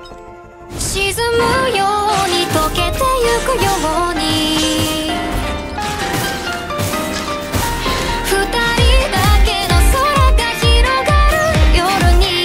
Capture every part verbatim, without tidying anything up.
沈むように溶けてゆくように二人だけの空が広がる夜に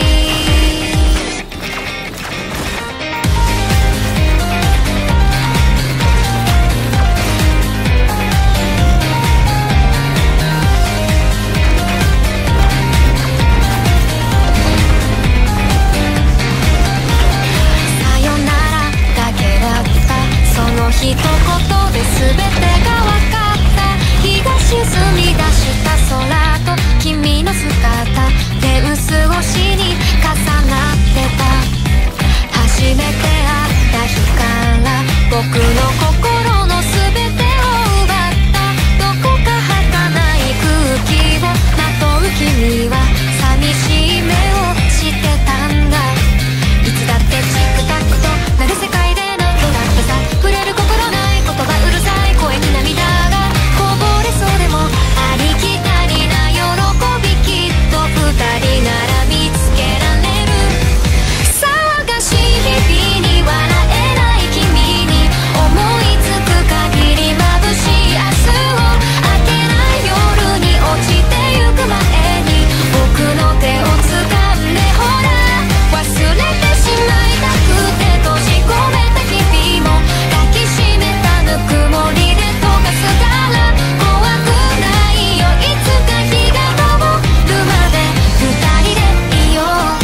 さよならだけだったその一言で全てが分かった日が沈み出した空と君の姿フェンス越しに重なってた初めて会った日から僕の心の全てを奪ったどこか儚い空気をまとう君は寂しい目をしてたんだいつだってチクタクとなる世界で何度だってさ触れる心ない言葉うるさい声に涙がこぼれそうでもありきたりな喜びきっと二人なら見つけられる探し日々に笑えない君に思いつく限り眩しい明日を明けない夜に落ちてゆく前に僕の手を掴んでほら忘れてしまいたくて閉じ込めた日々も抱きしめたぬくもりで溶かすから怖くないよいつか日が昇るまで二人でいよう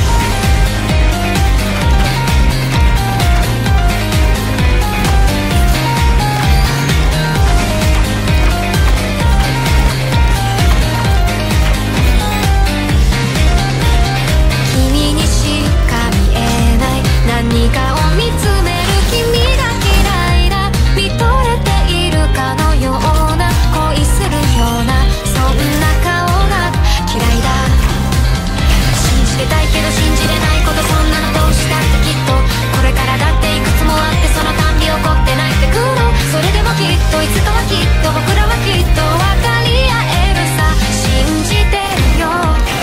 君にしか見えない何かを見つめる君が嫌いだ見とれているかのような恋するようなそんな顔が嫌いだ信じてたいけど信じれないことそんなのどうしたってきっとこれからだっていくつもあってそのたんび起こって泣いてくるそれでもきっといつかはきっと僕らはきっと分かり合えるさ信じてるよ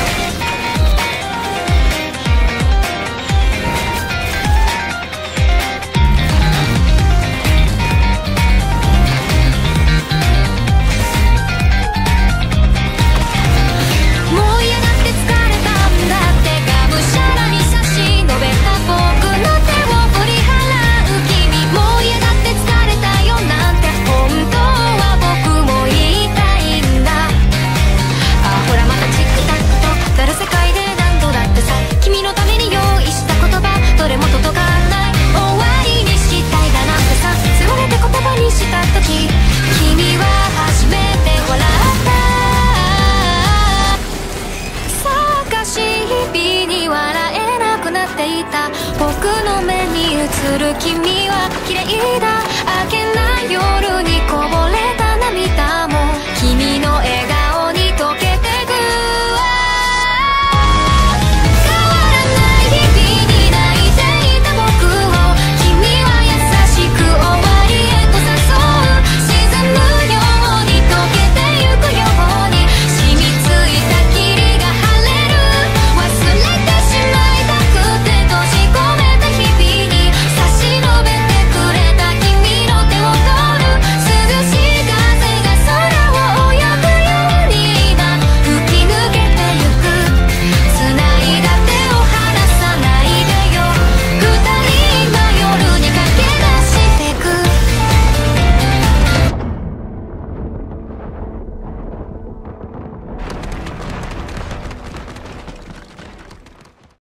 もう嫌だって疲れたんだってがむしゃらに差し伸べた僕の手を振り払う君もう嫌だって疲れたよなんて本当は僕も言いたいんだあほらまたチクタクとなる世界で何度だってさ君のために用意した言葉どれも届かない終わりにしたいだなんてさすわれて言葉にした時君は初めて笑った探し日々に笑えなくなっていた僕の目に映る君は綺麗だ明けない夜にこぼれた涙